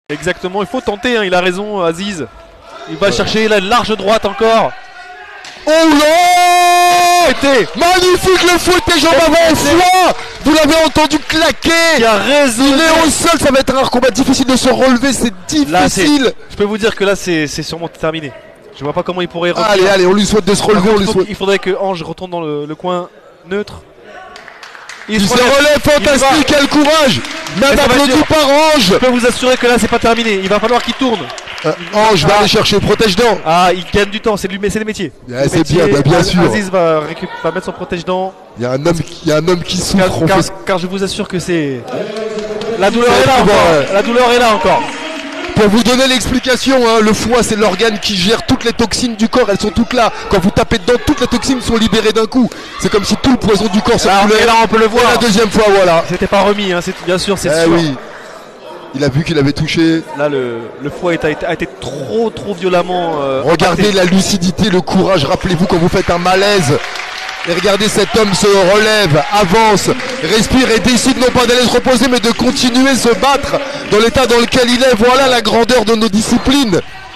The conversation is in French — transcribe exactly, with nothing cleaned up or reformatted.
Exactement, il faut tenter, hein, il a raison Aziz. Il va ouais. chercher la large droite encore. Oh là! Magnifique le foot et jambes avant au foie. Vous l'avez entendu claquer. Il a raison. Il est au sol, ça va être un combat difficile de se relever, c'est difficile. Là, je peux vous dire que là c'est sûrement terminé. Je vois pas comment il pourrait revenir. Allez, allez, on lui souhaite de se relever, on lui souhaite. Il faudrait que Ange retourne dans le, le coin neutre. Il, il se relève, relève fantastique, quel courage. Même applaudi par Ange. Je peux vous assurer que là c'est pas terminé, il va falloir qu'il tourne. Euh, Ange va ah. aller chercher protège-dents. Ah, il gagne du temps, c'est le métier. Yeah, c'est bien, bah, bien sûr. Aziz va, va mettre son protège-dents. Il y a un homme, il y a un homme qui souffre. Car, car, fait... car je vous assure que c'est... La douleur est là encore. Ouais. La douleur est là encore. Pour vous donner l'explication, hein, le foie c'est l'organe qui gère toutes les toxines du corps, elles sont toutes là. Quand vous tapez dedans, toutes les toxines sont libérées d'un coup. C'est comme si tout le poison du corps circulait. Et là on peut le voir. Et la deuxième fois, voilà. C'était pas remis, hein, bien sûr, c'est eh sûr. Oui. Il a vu qu'il avait touché. Là le, le foie a été, a été trop trop violemment euh, Regardez impacté. La lucidité, le courage, rappelez-vous quand vous faites un malaise. Et regardez cet homme se relève, avance, respire et décide non pas d'aller se reposer mais de continuer se battre dans l'état dans lequel il est. Voilà la grandeur de nos disciplines.